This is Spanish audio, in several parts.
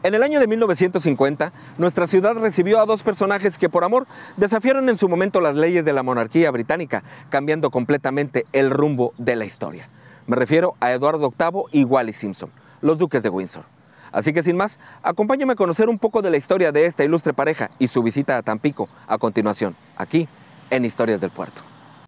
En el año de 1950, nuestra ciudad recibió a dos personajes que por amor desafiaron en su momento las leyes de la monarquía británica, cambiando completamente el rumbo de la historia. Me refiero a Eduardo VIII y Wallis Simpson, los duques de Windsor. Así que sin más, acompáñame a conocer un poco de la historia de esta ilustre pareja y su visita a Tampico a continuación, aquí en Historias del Puerto.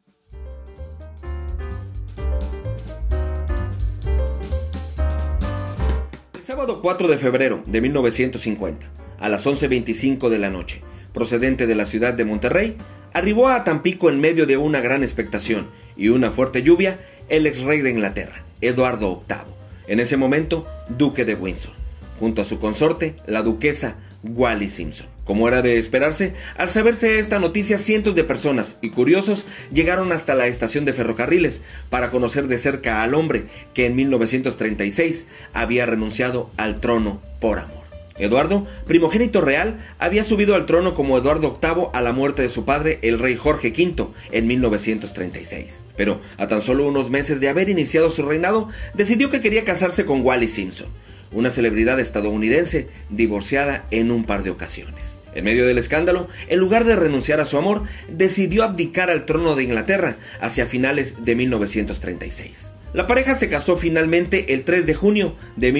El sábado 4 de febrero de 1950, a las 11:25 de la noche, procedente de la ciudad de Monterrey, arribó a Tampico en medio de una gran expectación y una fuerte lluvia el ex rey de Inglaterra, Eduardo VIII, en ese momento duque de Windsor, junto a su consorte, la duquesa Wallis Simpson. Como era de esperarse, al saberse esta noticia, cientos de personas y curiosos llegaron hasta la estación de ferrocarriles para conocer de cerca al hombre que en 1936 había renunciado al trono por amor. Eduardo, primogénito real, había subido al trono como Eduardo VIII a la muerte de su padre, el rey Jorge V, en 1936. Pero a tan solo unos meses de haber iniciado su reinado, decidió que quería casarse con Wallis Simpson, una celebridad estadounidense divorciada en un par de ocasiones. En medio del escándalo, en lugar de renunciar a su amor, decidió abdicar al trono de Inglaterra hacia finales de 1936. La pareja se casó finalmente el 3 de junio de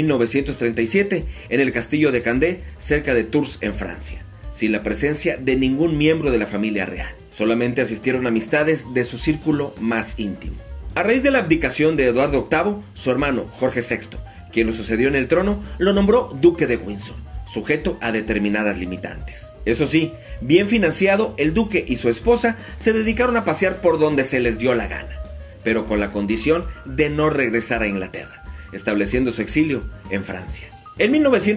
1937 en el castillo de Candé, cerca de Tours, en Francia, sin la presencia de ningún miembro de la familia real. Solamente asistieron amistades de su círculo más íntimo. A raíz de la abdicación de Eduardo VIII, su hermano Jorge VI, quien lo sucedió en el trono, lo nombró duque de Windsor, sujeto a determinadas limitantes. Eso sí, bien financiado, el duque y su esposa se dedicaron a pasear por donde se les dio la gana, pero con la condición de no regresar a Inglaterra, estableciendo su exilio en Francia. En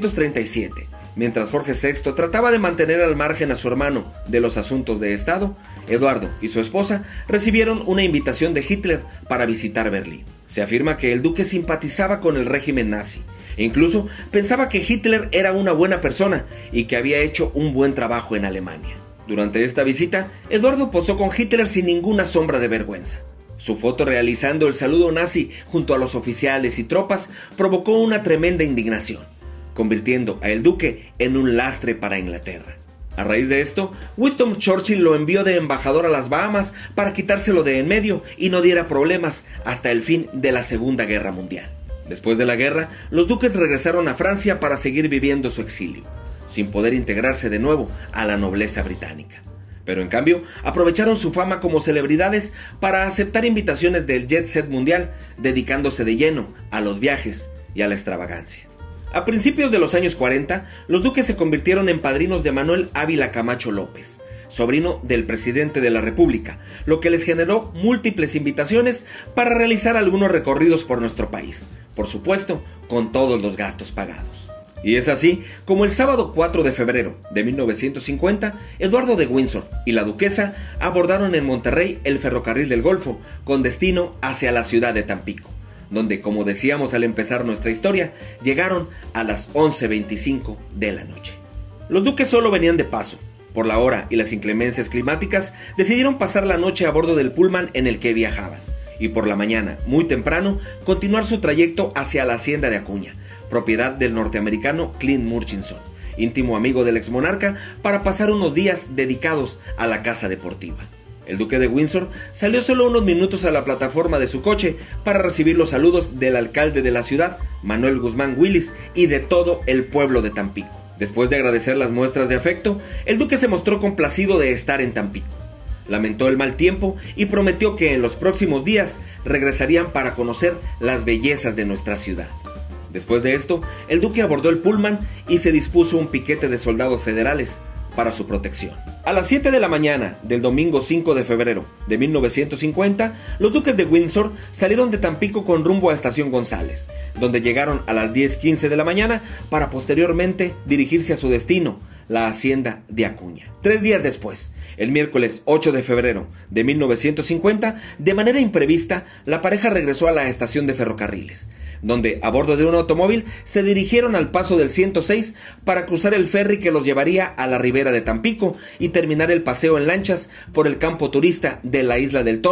1937, mientras Jorge VI trataba de mantener al margen a su hermano de los asuntos de Estado, Eduardo y su esposa recibieron una invitación de Hitler para visitar Berlín. Se afirma que el duque simpatizaba con el régimen nazi e incluso pensaba que Hitler era una buena persona y que había hecho un buen trabajo en Alemania. Durante esta visita, Eduardo posó con Hitler sin ninguna sombra de vergüenza. Su foto realizando el saludo nazi junto a los oficiales y tropas provocó una tremenda indignación, convirtiendo a el duque en un lastre para Inglaterra. A raíz de esto, Winston Churchill lo envió de embajador a las Bahamas para quitárselo de en medio y no diera problemas hasta el fin de la Segunda Guerra Mundial. Después de la guerra, los duques regresaron a Francia para seguir viviendo su exilio, sin poder integrarse de nuevo a la nobleza británica. Pero en cambio, aprovecharon su fama como celebridades para aceptar invitaciones del jet set mundial, dedicándose de lleno a los viajes y a la extravagancia. A principios de los años 40, los duques se convirtieron en padrinos de Manuel Ávila Camacho López, sobrino del presidente de la República, lo que les generó múltiples invitaciones para realizar algunos recorridos por nuestro país, por supuesto, con todos los gastos pagados. Y es así como el sábado 4 de febrero de 1950, Eduardo de Windsor y la duquesa abordaron en Monterrey el ferrocarril del Golfo con destino hacia la ciudad de Tampico, donde, como decíamos al empezar nuestra historia, llegaron a las 11:25 de la noche. Los duques solo venían de paso. Por la hora y las inclemencias climáticas, decidieron pasar la noche a bordo del pullman en el que viajaban, y por la mañana, muy temprano, continuar su trayecto hacia la hacienda de Acuña, propiedad del norteamericano Clint Murchison, íntimo amigo del exmonarca, para pasar unos días dedicados a la casa deportiva. El duque de Windsor salió solo unos minutos a la plataforma de su coche para recibir los saludos del alcalde de la ciudad, Manuel Guzmán Willis, y de todo el pueblo de Tampico. Después de agradecer las muestras de afecto, el duque se mostró complacido de estar en Tampico. Lamentó el mal tiempo y prometió que en los próximos días regresarían para conocer las bellezas de nuestra ciudad. Después de esto, el duque abordó el pullman y se dispuso un piquete de soldados federales para su protección. A las 7 de la mañana del domingo 5 de febrero de 1950, los duques de Windsor salieron de Tampico con rumbo a Estación González, donde llegaron a las 10:15 de la mañana para posteriormente dirigirse a su destino, la hacienda de Acuña. 3 días después, el miércoles 8 de febrero de 1950, de manera imprevista, la pareja regresó a la estación de ferrocarriles, donde, a bordo de un automóvil, se dirigieron al paso del 106 para cruzar el ferry que los llevaría a la ribera de Tampico y terminar el paseo en lanchas por el campo turista de la Isla del Toro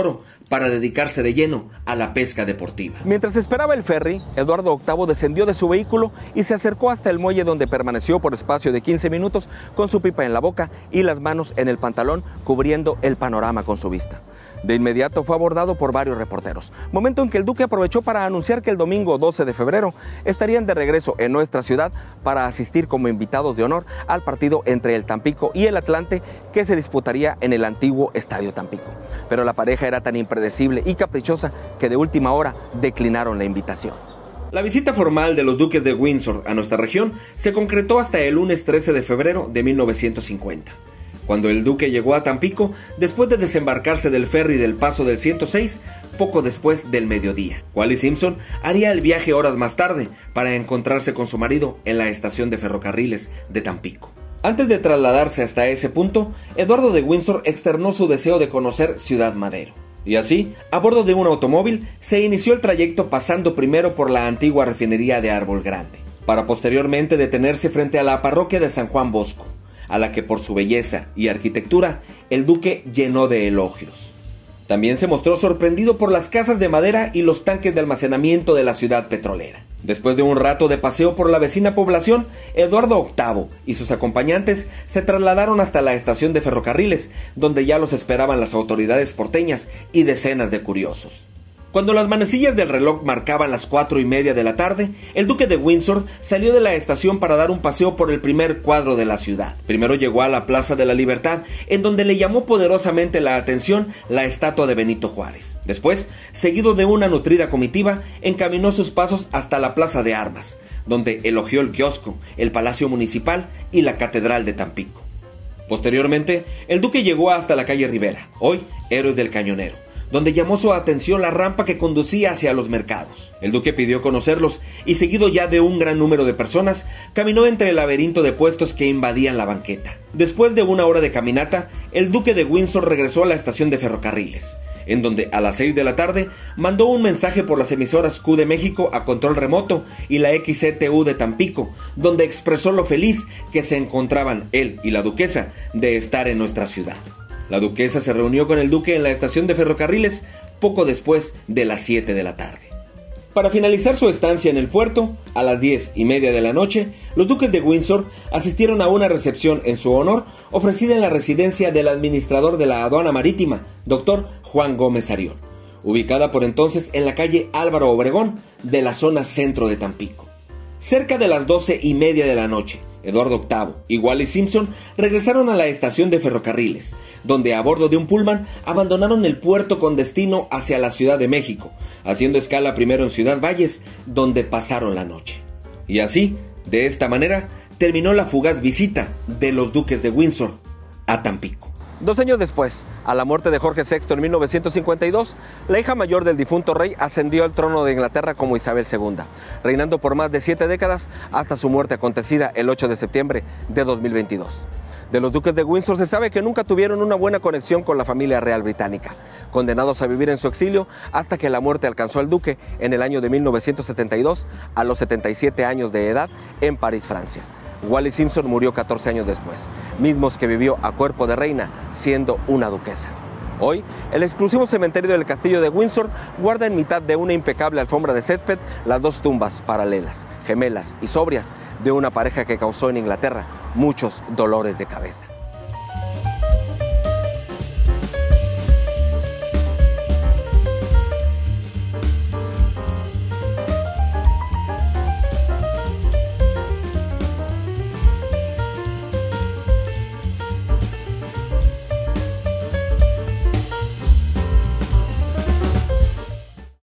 para dedicarse de lleno a la pesca deportiva. Mientras esperaba el ferry, Eduardo VIII descendió de su vehículo y se acercó hasta el muelle, donde permaneció por espacio de 15 minutos con su pipa en la boca y las manos en el pantalón, cubriendo el panorama con su vista. De inmediato fue abordado por varios reporteros, momento en que el duque aprovechó para anunciar que el domingo 12 de febrero estarían de regreso en nuestra ciudad para asistir como invitados de honor al partido entre el Tampico y el Atlante, que se disputaría en el antiguo Estadio Tampico. Pero la pareja era tan impredecible y caprichosa que de última hora declinaron la invitación. La visita formal de los duques de Windsor a nuestra región se concretó hasta el lunes 13 de febrero de 1950. Cuando el duque llegó a Tampico, después de desembarcarse del ferry del Paso del 106, poco después del mediodía. Wallis Simpson haría el viaje horas más tarde para encontrarse con su marido en la estación de ferrocarriles de Tampico. Antes de trasladarse hasta ese punto, Eduardo de Windsor externó su deseo de conocer Ciudad Madero. Y así, a bordo de un automóvil, se inició el trayecto pasando primero por la antigua refinería de Árbol Grande, para posteriormente detenerse frente a la parroquia de San Juan Bosco, a la que por su belleza y arquitectura el duque llenó de elogios. También se mostró sorprendido por las casas de madera y los tanques de almacenamiento de la ciudad petrolera. Después de un rato de paseo por la vecina población, Eduardo VIII y sus acompañantes se trasladaron hasta la estación de ferrocarriles, donde ya los esperaban las autoridades porteñas y decenas de curiosos. Cuando las manecillas del reloj marcaban las 4:30 de la tarde, el duque de Windsor salió de la estación para dar un paseo por el primer cuadro de la ciudad. Primero llegó a la Plaza de la Libertad, en donde le llamó poderosamente la atención la estatua de Benito Juárez. Después, seguido de una nutrida comitiva, encaminó sus pasos hasta la Plaza de Armas, donde elogió el kiosco, el Palacio Municipal y la Catedral de Tampico. Posteriormente, el duque llegó hasta la calle Rivera, hoy Héroes del Cañonero, donde llamó su atención la rampa que conducía hacia los mercados. El duque pidió conocerlos y, seguido ya de un gran número de personas, caminó entre el laberinto de puestos que invadían la banqueta. Después de una hora de caminata, el duque de Windsor regresó a la estación de ferrocarriles, en donde a las 6 de la tarde mandó un mensaje por las emisoras Q de México a control remoto y la XCTU de Tampico, donde expresó lo feliz que se encontraban él y la duquesa de estar en nuestra ciudad. La duquesa se reunió con el duque en la estación de ferrocarriles poco después de las 7 de la tarde. Para finalizar su estancia en el puerto, a las 10:30 de la noche, los duques de Windsor asistieron a una recepción en su honor ofrecida en la residencia del administrador de la aduana marítima, Dr. Juan Gómez Arión, ubicada por entonces en la calle Álvaro Obregón de la zona centro de Tampico. Cerca de las 12:30 de la noche, Eduardo VIII y Wallis Simpson regresaron a la estación de ferrocarriles, donde a bordo de un pullman abandonaron el puerto con destino hacia la Ciudad de México, haciendo escala primero en Ciudad Valles, donde pasaron la noche. Y así, de esta manera, terminó la fugaz visita de los duques de Windsor a Tampico. 2 años después, a la muerte de Jorge VI en 1952, la hija mayor del difunto rey ascendió al trono de Inglaterra como Isabel II, reinando por más de 7 décadas hasta su muerte acontecida el 8 de septiembre de 2022. De los duques de Windsor se sabe que nunca tuvieron una buena conexión con la familia real británica, condenados a vivir en su exilio hasta que la muerte alcanzó al duque en el año de 1972 a los 77 años de edad en París, Francia. Wallis Simpson murió 14 años después, mismos que vivió a cuerpo de reina siendo una duquesa. Hoy, el exclusivo cementerio del castillo de Windsor guarda en mitad de una impecable alfombra de césped las 2 tumbas paralelas, gemelas y sobrias de una pareja que causó en Inglaterra muchos dolores de cabeza.